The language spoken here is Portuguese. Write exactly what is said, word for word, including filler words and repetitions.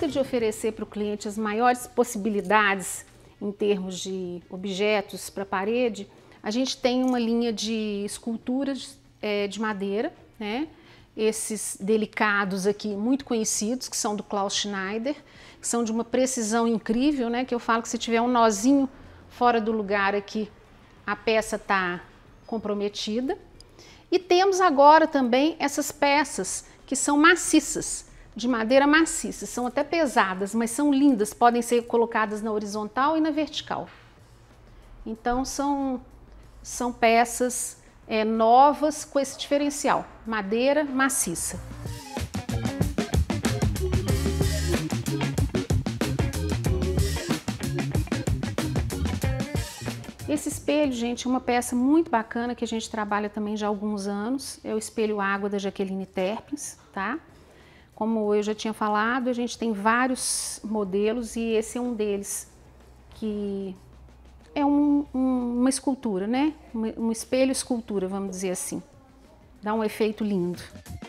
busca de oferecer para o cliente as maiores possibilidades em termos de objetos para a parede, a gente tem uma linha de esculturas é, de madeira, né? Esses delicados aqui, muito conhecidos, que são do Klaus Schneider, que são de uma precisão incrível, né? Que eu falo que se tiver um nozinho fora do lugar aqui, a peça está comprometida. E temos agora também essas peças que são maciças, de madeira maciça, são até pesadas, mas são lindas, podem ser colocadas na horizontal e na vertical. Então são, são peças é, novas com esse diferencial, madeira maciça. Esse espelho, gente, é uma peça muito bacana que a gente trabalha também já há alguns anos, é o espelho água da Jaqueline Terpins, tá? Como eu já tinha falado, a gente tem vários modelos e esse é um deles, que é um, um, uma escultura, né? Um, um espelho escultura, vamos dizer assim. Dá um efeito lindo.